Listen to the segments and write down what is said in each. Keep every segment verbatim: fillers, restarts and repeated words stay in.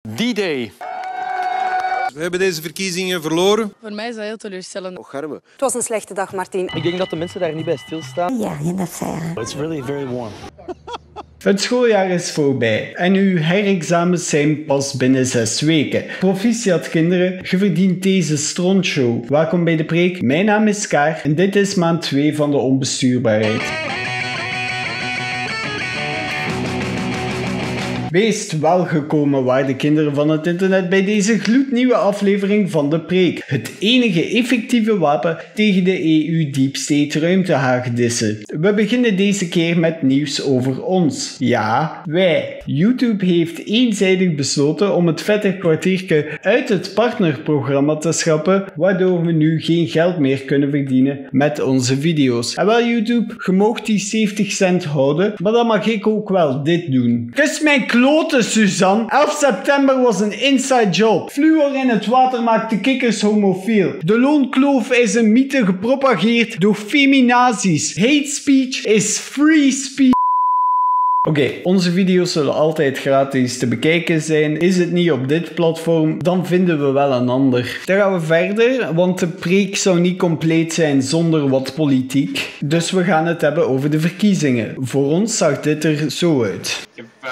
D-Day. We hebben deze verkiezingen verloren. Voor mij is dat heel teleurstellend. Och, Germe. Het was een slechte dag, Martien. Ik denk dat de mensen daar niet bij stilstaan. Ja, geen affaire. It's really very warm. Het schooljaar is voorbij en uw herexamens zijn pas binnen zes weken. Proficiat kinderen, je verdient deze strontshow. Welkom bij de preek, mijn naam is Kaar en dit is maand twee van de onbestuurbaarheid. Wees welgekomen, waarde kinderen van het internet, bij deze gloednieuwe aflevering van De Preek. Het enige effectieve wapen tegen de E U-deep state ruimtehagedissen. We beginnen deze keer met nieuws over ons. Ja, wij. YouTube heeft eenzijdig besloten om het vette kwartiertje uit het partnerprogramma te schrappen, waardoor we nu geen geld meer kunnen verdienen met onze video's. En wel YouTube, je mag die zeventig cent houden, maar dan mag ik ook wel dit doen. Kus mijn kloten, Suzanne. elf september was een inside job. Fluor in het water maakt de kikkers homofiel. De loonkloof is een mythe gepropageerd door feminazis. Hate speech is free speech. Oké, okay, onze video's zullen altijd gratis te bekijken zijn. Is het niet op dit platform, dan vinden we wel een ander. Dan gaan we verder, want de preek zou niet compleet zijn zonder wat politiek. Dus we gaan het hebben over de verkiezingen. Voor ons zag dit er zo uit.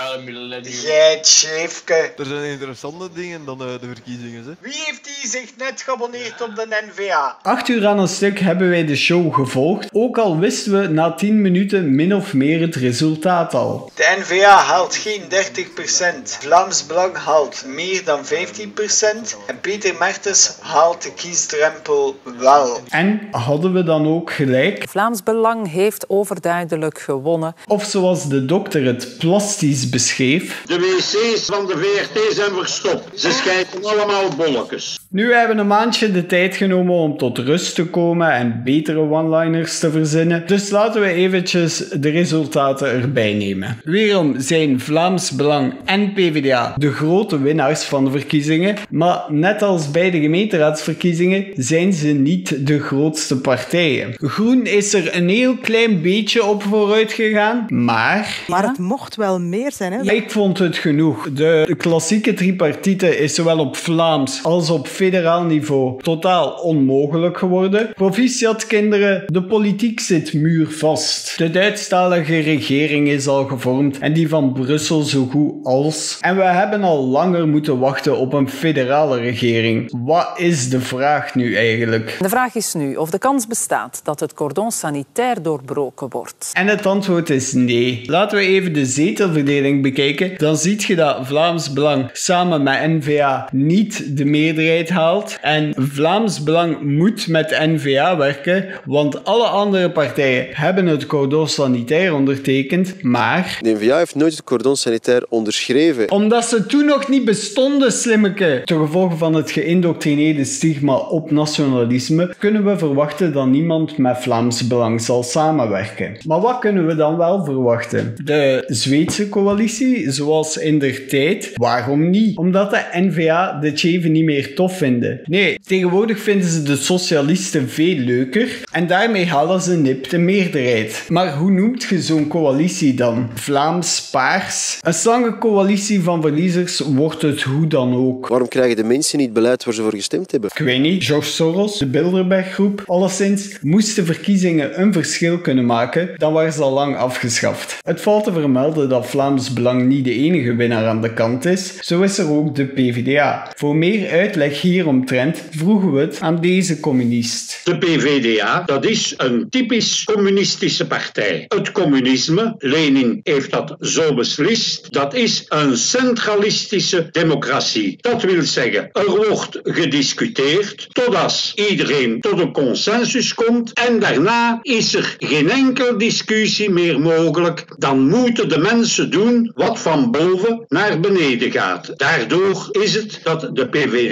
Jij, Scheefke. Er zijn interessante dingen dan uh, de verkiezingen. Hè? Wie heeft die zich net geabonneerd op de N V A? Acht uur aan een stuk hebben wij de show gevolgd. Ook al wisten we na tien minuten min of meer het resultaat al. De N V A haalt geen dertig procent. Vlaams Belang haalt meer dan vijftien procent. En Peter Mertens haalt de kiesdrempel wel. En hadden we dan ook gelijk? Vlaams Belang heeft overduidelijk gewonnen. Of zoals de dokter het plastisch beschreef. De wc's van de V R T zijn verstopt. Ze schijten allemaal bolletjes. Nu hebben we een maandje de tijd genomen om tot rust te komen en betere one-liners te verzinnen. Dus laten we eventjes de resultaten erbij nemen. Weerom zijn Vlaams Belang en P V D A de grote winnaars van de verkiezingen. Maar net als bij de gemeenteraadsverkiezingen zijn ze niet de grootste partijen. Groen is er een heel klein beetje op vooruit gegaan, maar... Maar het mocht wel meer zijn, hè? Ja, ik vond het genoeg. De klassieke tripartite is zowel op Vlaams als op federaal niveau totaal onmogelijk geworden. Proficiat kinderen, de politiek zit muurvast. De Duitsstalige regering is al gevormd en die van Brussel zo goed als. En we hebben al langer moeten wachten op een federale regering. Wat is de vraag nu eigenlijk? De vraag is nu of de kans bestaat dat het cordon sanitair doorbroken wordt. En het antwoord is nee. Laten we even de zetelverdeling bekijken. Dan zie je dat Vlaams Belang samen met N V A niet de meerderheid haalt. En Vlaams Belang moet met N V A werken, want alle andere partijen hebben het cordon sanitair ondertekend, maar... De N V A heeft nooit het cordon sanitair onderschreven. Omdat ze toen nog niet bestonden, slimmeke. Ten gevolge van het geïndoctrineerde stigma op nationalisme kunnen we verwachten dat niemand met Vlaams Belang zal samenwerken. Maar wat kunnen we dan wel verwachten? De Zweedse coalitie, zoals in der tijd. Waarom niet? Omdat de N V A de Tjeven niet meer tof vinden. Nee, tegenwoordig vinden ze de socialisten veel leuker en daarmee halen ze nipt de meerderheid. Maar hoe noemt je zo'n coalitie dan? Vlaams Paars? Een slange coalitie van verliezers wordt het hoe dan ook. Waarom krijgen de mensen niet beleid waar ze voor gestemd hebben? Ik weet niet. George Soros, de Bilderberg-groep, alleszins, moesten verkiezingen een verschil kunnen maken, dan waren ze al lang afgeschaft. Het valt te vermelden dat Vlaams Belang niet de enige winnaar aan de kant is. Zo is er ook de P V D A. Voor meer uitleg hieromtrent vroegen we het aan deze communist. De P V D A, dat is een typisch communistische partij. Het communisme, Lenin heeft dat zo beslist, dat is een centralistische democratie. Dat wil zeggen, er wordt gediscuteerd totdat iedereen tot een consensus komt en daarna is er geen enkele discussie meer mogelijk. Dan moeten de mensen doen wat van boven naar beneden gaat. Daardoor is het dat de P V D A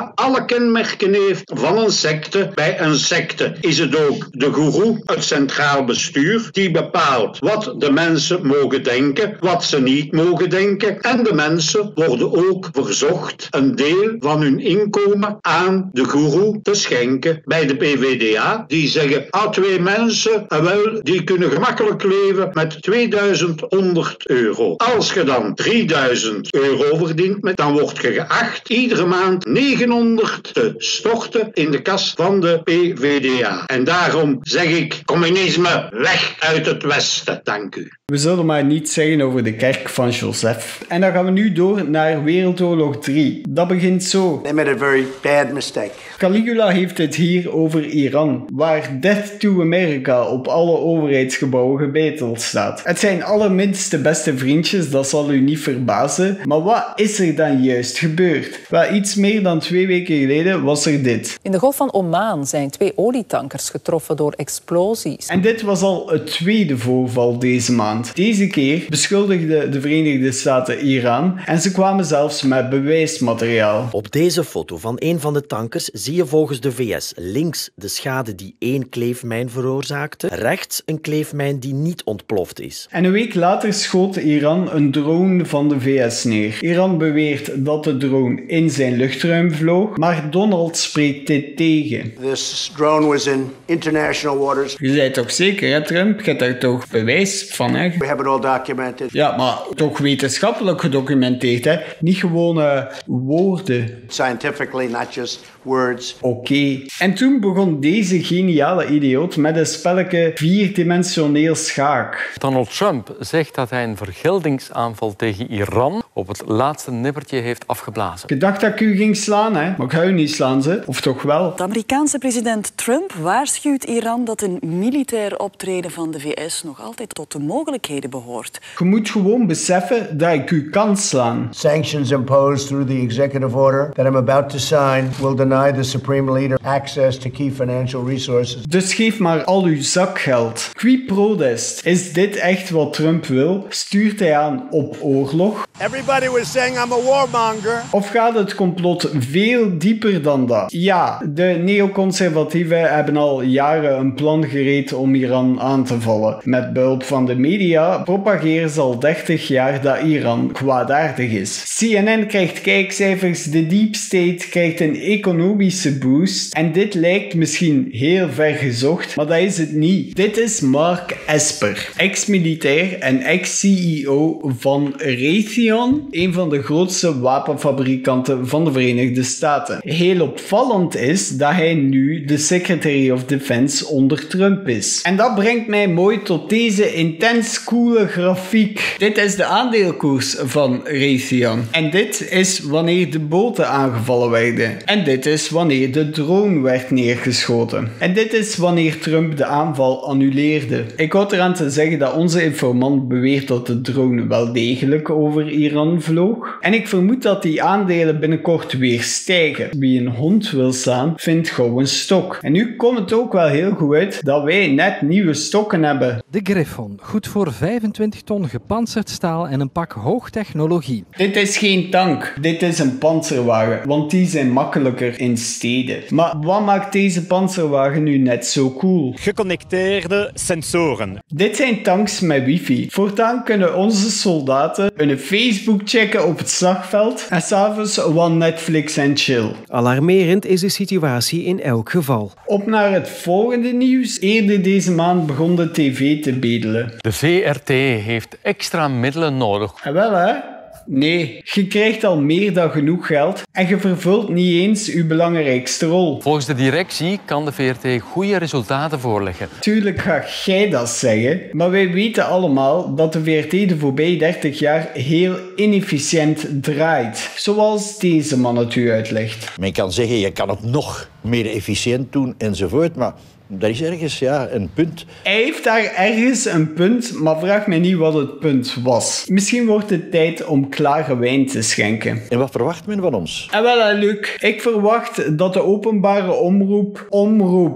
A alle kenmerken heeft van een secte. Bij een secte is het ook de goeroe, het centraal bestuur, die bepaalt wat de mensen mogen denken, wat ze niet mogen denken. En de mensen worden ook verzocht een deel van hun inkomen aan de goeroe te schenken. Bij de P V D A, die zeggen, ah, twee mensen, en wel, die kunnen gemakkelijk leven met tweeduizend honderd euro. Als je dan drieduizend euro verdient, dan word je geacht iedere maand negenhonderd te storten in de kas van de P V D A. En daarom zeg ik, communisme weg uit het Westen. Dank u. We zullen maar niets zeggen over de kerk van Joseph. En dan gaan we nu door naar Wereldoorlog drie. Dat begint zo. They made a very bad mistake. Caligula heeft het hier over Iran, waar Death to America op alle overheidsgebouwen gebeteld staat. Het zijn allerminst de beste vriendjes, dat zal u niet verbazen. Maar wat is er dan juist gebeurd? Wel, iets meer dan twee weken geleden was er dit. In de Golf van Oman zijn twee olietankers getroffen door explosies. En dit was al het tweede voorval deze maand. Deze keer beschuldigden de Verenigde Staten Iran en ze kwamen zelfs met bewijsmateriaal. Op deze foto van een van de tankers zie je volgens de V S links de schade die één kleefmijn veroorzaakte, rechts een kleefmijn die niet ontploft is. En een week later schoot Iran een drone van de V S neer. Iran beweert dat de drone in zijn luchtruim vloog, maar Donald spreekt dit tegen. This drone was in international waters. Je zei toch zeker, hè, Trump? Je hebt daar toch bewijs van, hè? We have it all documented. Ja, maar toch wetenschappelijk gedocumenteerd, hè? Niet gewoon uh, woorden. Scientifically, not just words. Oké. Okay. En toen begon deze geniale idioot met een spelletje vierdimensioneel schaak. Donald Trump zegt dat hij een vergeldingsaanval tegen Iran op het laatste nippertje heeft afgeblazen. Ik dacht dat ik u ging slaan, hè? Maar ik ga u niet slaan, ze. Of toch wel? De Amerikaanse president Trump waarschuwt Iran dat een militair optreden van de V S nog altijd tot de mogelijkheden behoort. Je moet gewoon beseffen dat ik u kan slaan. Sanctions imposed through the executive order that I'm about to sign will deny the supreme leader access to key financial resources. Dus geef maar al uw zakgeld. Qui prodest? Is dit echt wat Trump wil? Stuurt hij aan op oorlog? Everybody was saying I'm a warmonger. Of gaat het complot veel dieper dan dat? Ja, de neoconservatieven hebben al jaren een plan gereed om Iran aan te vallen. Met behulp van de media propageren ze al dertig jaar dat Iran kwaadaardig is. C N N krijgt kijkcijfers, de Deep State krijgt een economische boost. En dit lijkt misschien heel ver gezocht, maar dat is het niet. Dit is Mark Esper, ex-militair en ex-C E O van Raytheon, een van de grootste wapenfabrikanten van de Verenigde Staten. Heel opvallend is dat hij nu de Secretary of Defense onder Trump is. En dat brengt mij mooi tot deze intens coole grafiek. Dit is de aandeelkoers van Raytheon. En dit is wanneer de boten aangevallen werden. En dit is wanneer de drone werd neergeschoten. En dit is wanneer Trump de aanval annuleerde. Ik houd eraan te zeggen dat onze informant beweert dat de drone wel degelijk over Iran vloog. En ik vermoed dat die aandelen binnenkort weer stijgen. Wie een hond wil staan, vindt gauw een stok. En nu komt het ook wel heel goed uit dat wij net nieuwe stokken hebben. De Griffon, goed voor vijfentwintig ton gepantserd staal en een pak hoogtechnologie. Dit is geen tank, dit is een panzerwagen, want die zijn makkelijker in steden. Maar wat maakt deze panzerwagen nu net zo cool? Geconnecteerde sensoren. Dit zijn tanks met wifi. Voortaan kunnen onze soldaten hun Facebook checken op het slagveld en s'avonds wat Netflix en chill. Alarmerend is de situatie in elk geval. Op naar het volgende nieuws. Eerder deze maand begon de tv te bedelen. De V R T heeft extra middelen nodig. En wel hè? Nee, je krijgt al meer dan genoeg geld en je vervult niet eens je belangrijkste rol. Volgens de directie kan de V R T goede resultaten voorleggen. Tuurlijk ga jij dat zeggen, maar wij weten allemaal dat de V R T de voorbije dertig jaar heel inefficiënt draait. Zoals deze man het u uitlegt. Men kan zeggen, je kan het nog meer efficiënt doen enzovoort, maar dat is ergens ja, een punt. Hij heeft daar ergens een punt, maar vraag mij niet wat het punt was. Misschien wordt het tijd om klare wijn te schenken. En wat verwacht men van ons? En wel, Luc, ik verwacht dat de openbare omroep omroept.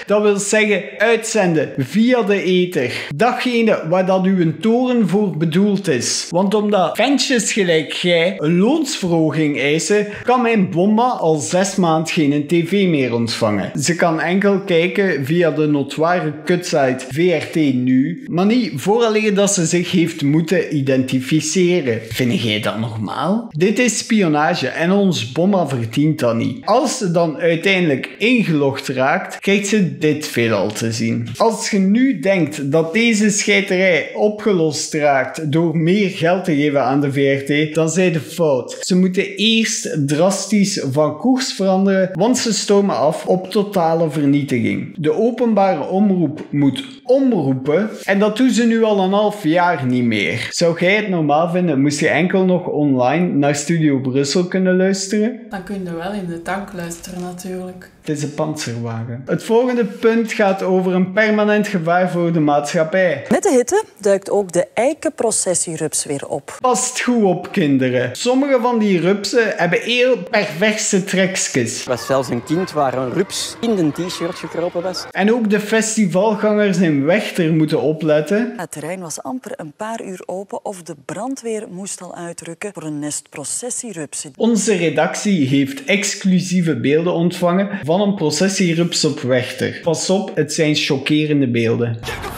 Dat wil zeggen uitzenden via de ether. Datgene waar dat uw toren voor bedoeld is. Want omdat ventjes gelijk jij een loonsverhoging eisen, kan mijn bomma al zes maanden geen tv meer ontvangen. Ze kan enkel kijken via de notoire kutsite V R T Nu, maar niet vooraleer dat ze zich heeft moeten identificeren. Vind jij dat normaal? Dit is spionage en ons bomma verdient dat niet. Als ze dan uiteindelijk ingelogd raakt, krijgt ze dit veelal te zien. Als je nu denkt dat deze scheiterij opgelost raakt door meer geld te geven aan de V R T, dan zijn de fout. Ze moeten eerst drastisch van koers veranderen, want ze stomen af op totale vernietiging. De openbare omroep moet omroepen en dat doen ze nu al een half jaar niet meer. Zou jij het normaal vinden, moest je enkel nog online naar Studio Brussel kunnen luisteren? Dan kun je wel in de tank luisteren natuurlijk. Het is een panzerwagen. Het volgende punt gaat over een permanent gevaar voor de maatschappij. Met de hitte duikt ook de eikenprocessierups weer op. Past goed op, kinderen. Sommige van die rupsen hebben heel perverse trekjes. Er was zelfs een kind waar een rups in een t-shirt gekropen was. En ook de festivalgangers in Wechter moeten opletten. Het terrein was amper een paar uur open of de brandweer moest al uitrukken voor een nest processierupsen. Onze redactie heeft exclusieve beelden ontvangen van een processierups op Wechter. Pas op, het zijn chockerende beelden.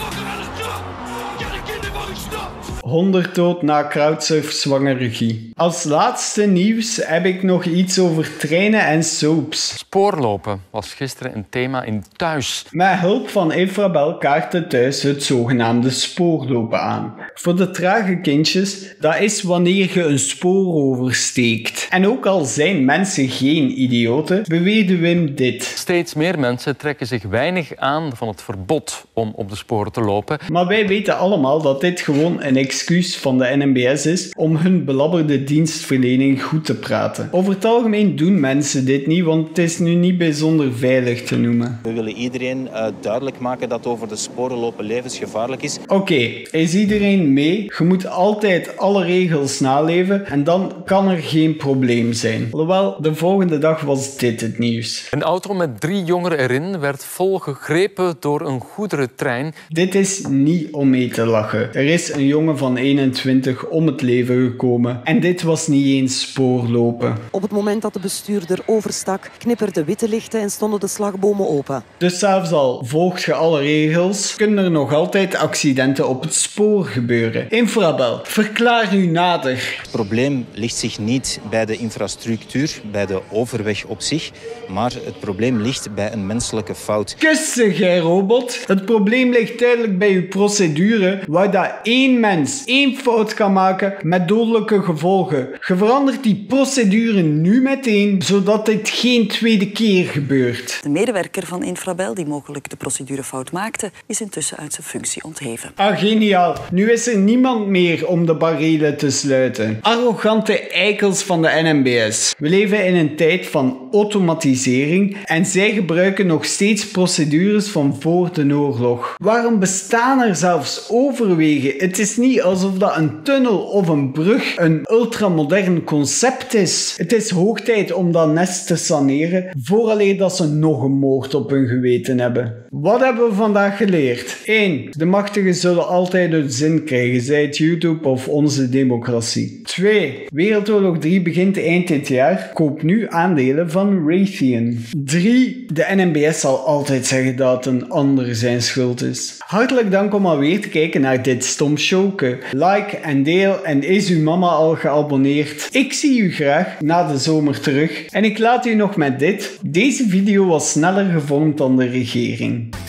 honderd dood na crowdsurf-zwangerregie. Als laatste nieuws heb ik nog iets over treinen en soaps. Spoorlopen was gisteren een thema in Thuis. Met hulp van Infrabel kaartte Thuis het zogenaamde spoorlopen aan. Voor de trage kindjes, dat is wanneer je een spoor oversteekt. En ook al zijn mensen geen idioten, beweerde Wim dit. Steeds meer mensen trekken zich weinig aan van het verbod om op de sporen te lopen. Maar wij weten allemaal dat dit gewoon een excuus van de N M B S is om hun belabberde dienstverlening goed te praten. Over het algemeen doen mensen dit niet, want het is nu niet bijzonder veilig te noemen. We willen iedereen uh, duidelijk maken dat over de sporen lopen levensgevaarlijk is. Oké, okay, is iedereen mee? Je moet altijd alle regels naleven en dan kan er geen probleem zijn. Alhoewel, de volgende dag was dit het nieuws. Een auto met drie jongeren erin werd vol gegrepen door een goederentrein. Dit is niet om mee te lachen. Er is een jongen van eenentwintig om het leven gekomen. En dit was niet eens spoorlopen. Op het moment dat de bestuurder overstak, knipperden witte lichten en stonden de slagbomen open. Dus zelfs al volgt je alle regels, kunnen er nog altijd accidenten op het spoor gebeuren. Infrabel, verklaar u nader. Het probleem ligt zich niet bij de infrastructuur, bij de overweg op zich, maar het probleem ligt bij een menselijke fout. Kussen, gij robot. Het probleem ligt duidelijk bij uw procedure, waar dat één mens één fout kan maken met dodelijke gevolgen. Je verandert die procedure nu meteen, zodat dit geen tweede keer gebeurt. De medewerker van Infrabel, die mogelijk de procedurefout maakte, is intussen uit zijn functie ontheven. Ah, geniaal. Nu is er niemand meer om de barrelen te sluiten. Arrogante eikels van de N M B S. We leven in een tijd van automatisering en zij gebruiken nog steeds procedures van voor de oorlog. Waarom bestaan er zelfs overwegen? Het is niet alsof dat een tunnel of een brug een ultramodern concept is. Het is hoog tijd om dat nest te saneren vooraleer dat ze nog een moord op hun geweten hebben. Wat hebben we vandaag geleerd? één. De machtigen zullen altijd hun zin krijgen, zij het YouTube of onze democratie. twee. Wereldoorlog drie begint eind dit jaar. Koop nu aandelen van Raytheon. drie. De N M B S zal altijd zeggen dat een ander zijn schuld is. Hartelijk dank om alweer te kijken naar dit stom showke. Like en deel en is uw mama al geabonneerd? Ik zie u graag na de zomer terug. En ik laat u nog met dit. Deze video was sneller gevormd dan de regering.